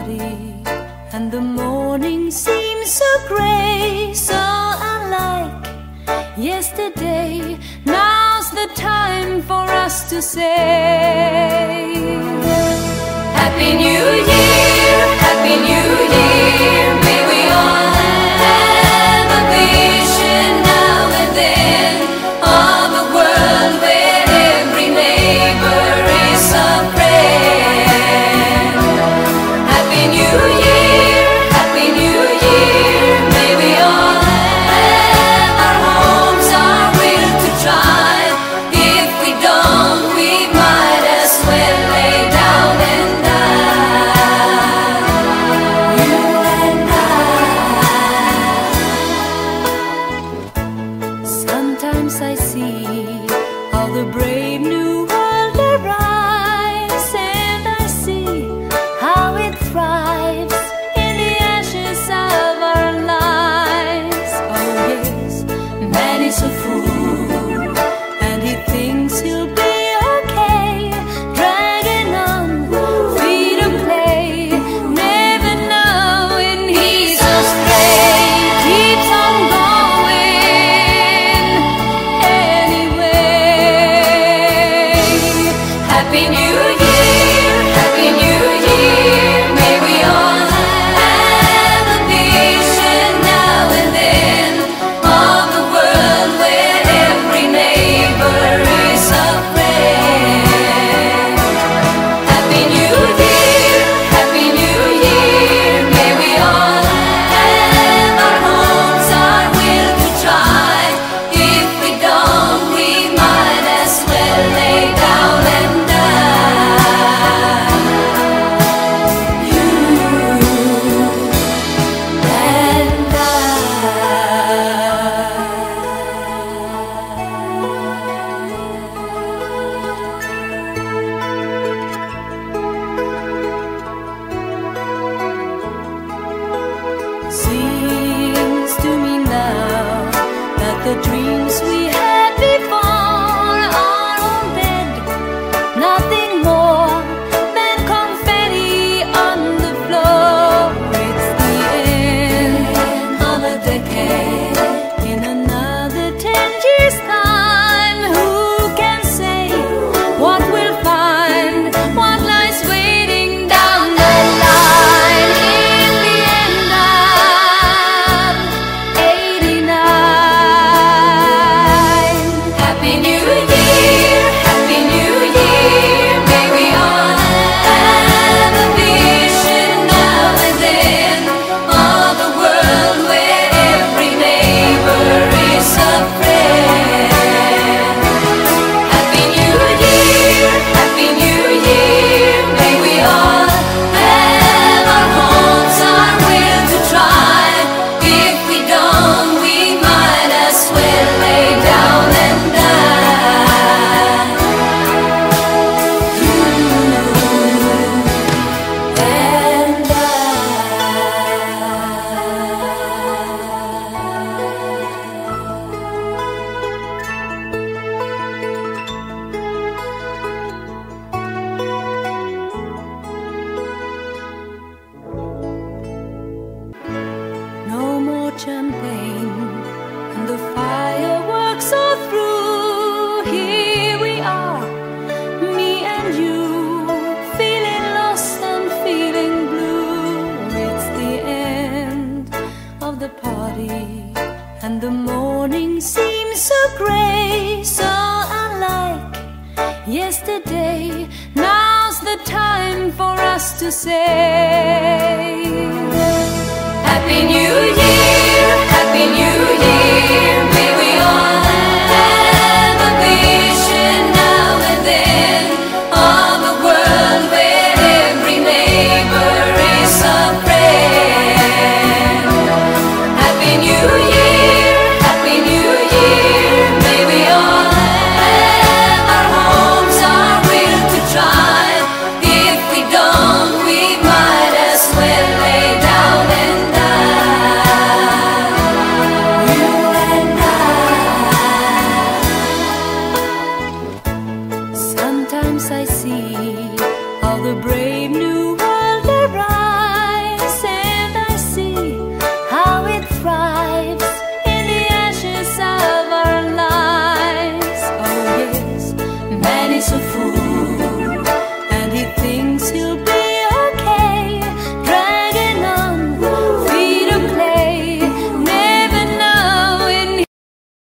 party, and the morning seems so grey, so unlike yesterday. Now's the time for us to say Happy New Year, Happy New Year. May we all have a vision now and then of a world where every neighbor is a friend. Happy New Year, Happy New Year. May we all have our homes, our will to try. If we don't, we might as well lay down and die. You and I. Sometimes I see how the brave new world arrives, and I see how it thrives in the ashes of our lives. Oh yes, man is a fool, and he thinks he'll be okay, dragging on feet of clay, never knowing he's astray. Keeps on going anyway. Happy New Year, Happy New Year. May we all have a vision now and then of a world where every neighbor is a friend. Happy New Year, Happy New Year. May we all have our homes, our will to try. If we don't, we might as well lay down and die. You and I. Seems to me now that the dreams we had before are all dead. Nothing more than confetti on the floor. It's the end of a decade. In another 10 years' time, who can say what we'll find, what lies waiting down the line? In the end of 89. Happy New Year, Happy New Year. May we all have a vision now and then of a world where every neighbor is a friend. Happy New Year, Happy New Year. May we all have our homes, our will to try. If we don't, we might as well lay down and die. You and I. No more champagne, and the fireworks are through. Here we are, me and you, feeling lost and feeling blue. It's the end of the party, and the morning seems so grey, so unlike yesterday. Now's the time for us to say Happy New Year, Happy New Year. May we all have a vision now and then of a world where every neighbor is a friend. Happy New Year, Happy New Year. May we all have our homes, our will to try. If we don't, we might as well lay down and die. You and I. Sometimes I see how the brave new world arrives. is a fool.